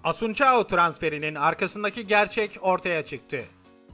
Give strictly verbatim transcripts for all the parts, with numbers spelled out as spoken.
Assunção transferinin arkasındaki gerçek ortaya çıktı.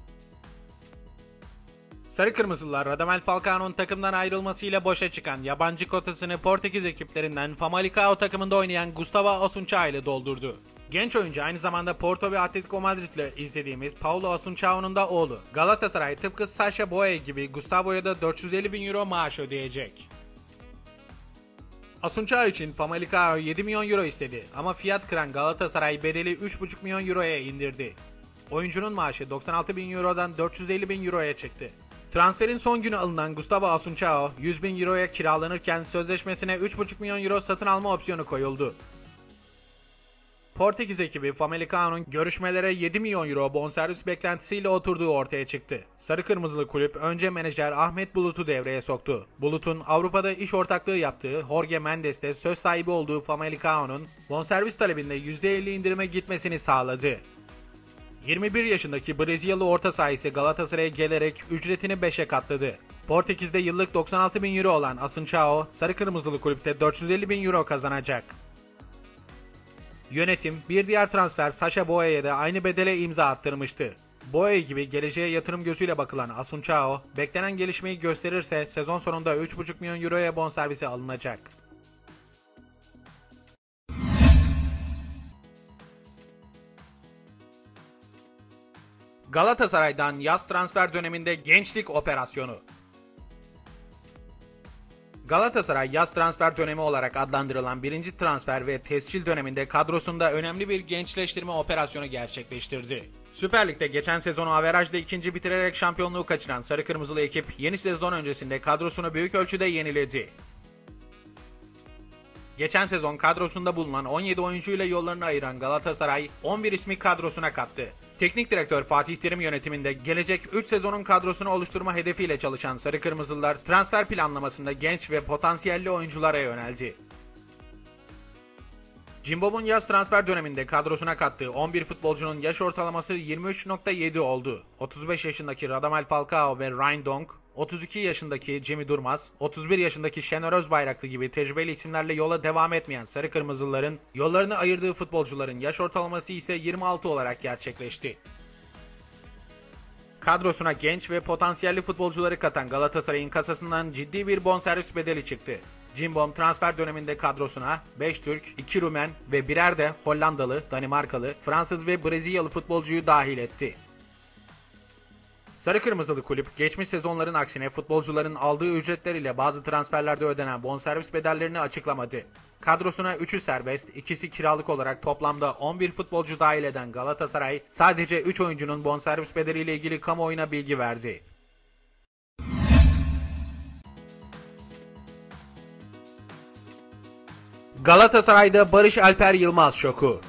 Sarı Kırmızılılar Radamel Falcao'nun takımdan ayrılmasıyla boşa çıkan yabancı kotasını Portekiz ekiplerinden Famalicão takımında oynayan Gustavo Assunção ile doldurdu. Genç oyuncu aynı zamanda Porto ve Atletico Madrid ile izlediğimiz Paulo Assunção'nun da oğlu. Galatasaray tıpkı Sacha Boey gibi Gustavo'ya da dört yüz elli bin euro maaş ödeyecek. Assunção için Famalicão yedi milyon euro istedi ama fiyat kıran Galatasaray bedeli üç buçuk milyon euroya indirdi. Oyuncunun maaşı doksan altı bin eurodan dört yüz elli bin euroya çıktı. Transferin son günü alınan Gustavo Assunção yüz bin euroya kiralanırken sözleşmesine üç buçuk milyon euro satın alma opsiyonu koyuldu. Portekiz ekibi Famalicão'nun görüşmelere yedi milyon euro bonservis beklentisiyle oturduğu ortaya çıktı. Sarı Kırmızılı kulüp önce menajer Ahmet Bulut'u devreye soktu. Bulut'un Avrupa'da iş ortaklığı yaptığı Jorge Mendes'te söz sahibi olduğu Famalicão'nun bonservis talebinde yüzde elli indirime gitmesini sağladı. yirmi bir yaşındaki Brezilyalı orta saha ise Galatasaray'a gelerek ücretini beşe katladı. Portekiz'de yıllık doksan altı bin euro olan Assunção, Sarı Kırmızılı kulüpte dört yüz elli bin euro kazanacak. Yönetim bir diğer transfer Sacha Boey'e de aynı bedele imza attırmıştı. Boey gibi geleceğe yatırım gözüyle bakılan Assunção, beklenen gelişmeyi gösterirse sezon sonunda üç buçuk milyon euroya bonservisi alınacak. Galatasaray'dan yaz transfer döneminde gençlik operasyonu. Galatasaray yaz transfer dönemi olarak adlandırılan birinci transfer ve tescil döneminde kadrosunda önemli bir gençleştirme operasyonu gerçekleştirdi. Süper Lig'de geçen sezonu averajda ikinci bitirerek şampiyonluğu kaçıran Sarı Kırmızılı ekip yeni sezon öncesinde kadrosunu büyük ölçüde yeniledi. Geçen sezon kadrosunda bulunan on yedi oyuncuyla yollarını ayıran Galatasaray on bir ismi kadrosuna kattı. Teknik direktör Fatih Terim yönetiminde gelecek üç sezonun kadrosunu oluşturma hedefiyle çalışan Sarı Kırmızılılar transfer planlamasında genç ve potansiyelli oyunculara yöneldi. Cimbom'un yaz transfer döneminde kadrosuna kattığı on bir futbolcunun yaş ortalaması yirmi üç nokta yedi oldu. otuz beş yaşındaki Radamel Falcao ve Ryan Donk, otuz iki yaşındaki Cemi Durmaz, otuz bir yaşındaki Şener Özbayraklı gibi tecrübeli isimlerle yola devam etmeyen Sarı Kırmızılıların yollarını ayırdığı futbolcuların yaş ortalaması ise yirmi altı olarak gerçekleşti. Kadrosuna genç ve potansiyelli futbolcuları katan Galatasaray'ın kasasından ciddi bir bonservis bedeli çıktı. Cimbom transfer döneminde kadrosuna beş Türk, iki Rumen ve birer de Hollandalı, Danimarkalı, Fransız ve Brezilyalı futbolcuyu dahil etti. Sarı Kırmızılı kulüp geçmiş sezonların aksine futbolcuların aldığı ücretler ile bazı transferlerde ödenen bonservis bedellerini açıklamadı. Kadrosuna üçü serbest, ikisi kiralık olarak toplamda on bir futbolcu dahil eden Galatasaray sadece üç oyuncunun bonservis bedeliyle ilgili kamuoyuna bilgi verdi. Galatasaray'da Barış Alper Yılmaz şoku.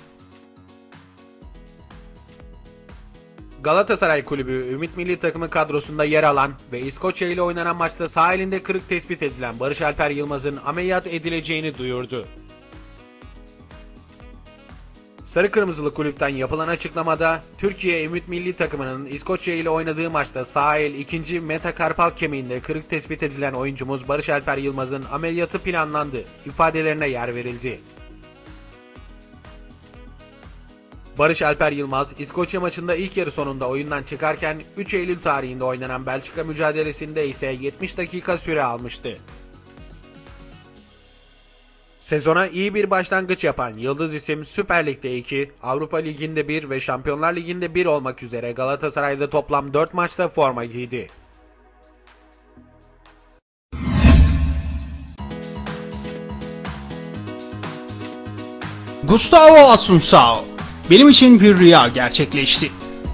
Galatasaray Kulübü Ümit Milli Takımı kadrosunda yer alan ve İskoçya ile oynanan maçta sağ elinde kırık tespit edilen Barış Alper Yılmaz'ın ameliyat edileceğini duyurdu. Sarı Kırmızılı kulüpten yapılan açıklamada Türkiye Ümit Milli Takımı'nın İskoçya ile oynadığı maçta sağ el ikinci metakarpal kemiğinde kırık tespit edilen oyuncumuz Barış Alper Yılmaz'ın ameliyatı planlandı ifadelerine yer verildi. Barış Alper Yılmaz, İskoçya maçında ilk yarı sonunda oyundan çıkarken üç Eylül tarihinde oynanan Belçika mücadelesinde ise yetmiş dakika süre almıştı. Sezona iyi bir başlangıç yapan yıldız isim Süper Lig'de iki, Avrupa Ligi'nde bir ve Şampiyonlar Ligi'nde bir olmak üzere Galatasaray'da toplam dört maçta forma giydi. Gustavo Assunção, benim için bir rüya gerçekleşti.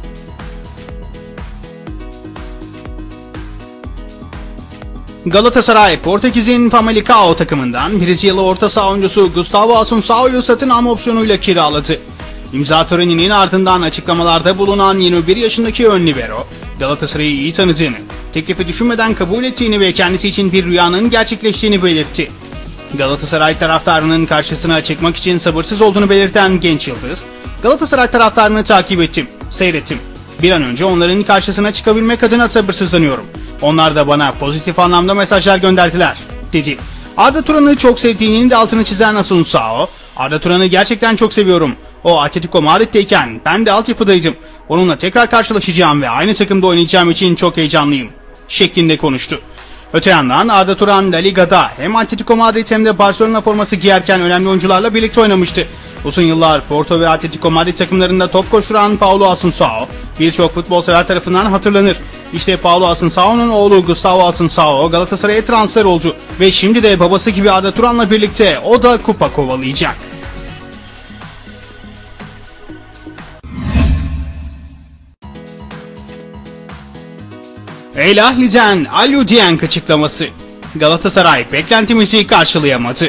Galatasaray, Portekiz'in Famalicão takımından Brezilyalı orta saha oyuncusu Gustavo Assunção'yu satın alma opsiyonuyla kiraladı. İmza töreninin ardından açıklamalarda bulunan yirmi bir yaşındaki ön libero, Galatasaray'ı iyi tanıdığını, teklifi düşünmeden kabul ettiğini ve kendisi için bir rüyanın gerçekleştiğini belirtti. Galatasaray taraftarının karşısına çıkmak için sabırsız olduğunu belirten genç yıldız, Galatasaray taraftarını takip ettim, seyrettim. Bir an önce onların karşısına çıkabilmek adına sabırsızlanıyorum. Onlar da bana pozitif anlamda mesajlar gönderdiler, dedi. Arda Turan'ı çok sevdiğinin de altını çizen Assunção, Arda Turan'ı gerçekten çok seviyorum. O Atletico Madrid'deyken ben de altyapıdaydım. Onunla tekrar karşılaşacağım ve aynı takımda oynayacağım için çok heyecanlıyım şeklinde konuştu. Öte yandan Arda Turan La Liga'da hem Atletico Madrid hem de Barcelona forması giyerken önemli oyuncularla birlikte oynamıştı. Uzun yıllar Porto ve Atletico Madrid takımlarında top koşturan Paulo Assunção birçok futbol sever tarafından hatırlanır. İşte Paulo Assunção'nun oğlu Gustavo Assunção Galatasaray'a transfer oldu ve şimdi de babası gibi Arda Turan'la birlikte o da kupa kovalayacak. El Ahli'den Aliou Dieng açıklaması. Galatasaray beklentimizi karşılayamadı.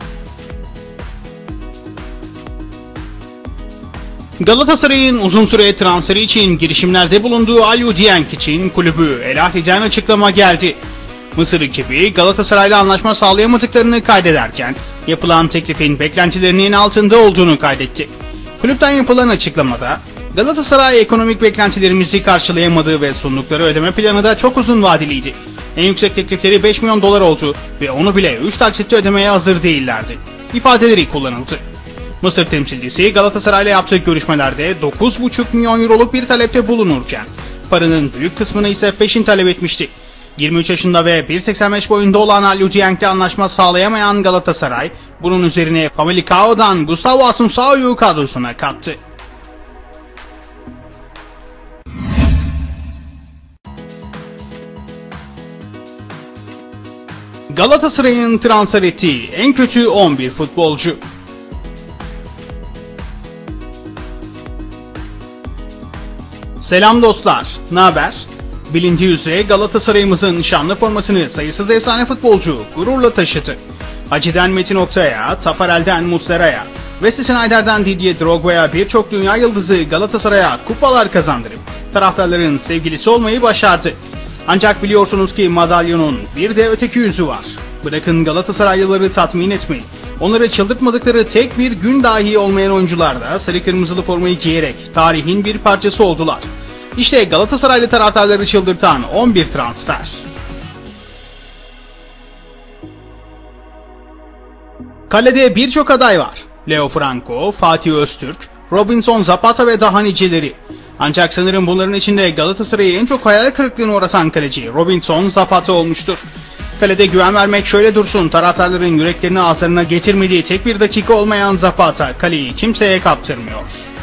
Galatasaray'ın uzun süre transferi için girişimlerde bulunduğu Aliou Dieng için kulübü El Ahli'den açıklama geldi. Mısır ekibi Galatasaray'la anlaşma sağlayamadıklarını kaydederken yapılan teklifin beklentilerinin altında olduğunu kaydetti. Kulüpten yapılan açıklamada Galatasaray ekonomik beklentilerimizi karşılayamadı ve sundukları ödeme planı da çok uzun vadeliydi. En yüksek teklifleri beş milyon dolar oldu ve onu bile üç taksitte ödemeye hazır değillerdi ifadeleri kullanıldı. Mısır temsilcisi Galatasaray'la yaptığı görüşmelerde dokuz buçuk milyon euroluk bir talepte bulunurken paranın büyük kısmını ise peşin talep etmişti. yirmi üç yaşında ve bir seksen beş boyunda olan Aliou Dieng'le anlaşma sağlayamayan Galatasaray bunun üzerine Famalicao'dan Gustavo Assunção'yu kadrosuna kattı. Galatasaray'ın transfer ettiği en kötü on bir futbolcu. Selam dostlar, naber? Bilindiği üzere Galatasaray'ımızın şanlı formasını sayısız efsane futbolcu gururla taşıdı. Hacı'den Metin Oktay'a, Tafarel'den Muslera'ya, Wesley Sneijder'den Didier Drogba'ya birçok dünya yıldızı Galatasaray'a kupalar kazandırıp taraftarların sevgilisi olmayı başardı. Ancak biliyorsunuz ki madalyonun bir de öteki yüzü var. Bırakın Galatasaraylıları tatmin etmeyi, onları çıldırtmadıkları tek bir gün dahi olmayan oyuncular da sarı kırmızılı formayı giyerek tarihin bir parçası oldular. İşte Galatasaraylı taraftarları çıldırtan on bir transfer. Kalede birçok aday var. Leo Franco, Fatih Öztürk, Robinson Zapata ve daha niceleri. Ancak sanırım bunların içinde Galatasaray'ı en çok hayal kırıklığına uğratan kaleci Robinson Zapata olmuştur. Kalede güven vermek şöyle dursun, taraftarların yüreklerini ağızlarına getirmediği tek bir dakika olmayan Zapata kaleyi kimseye kaptırmıyor.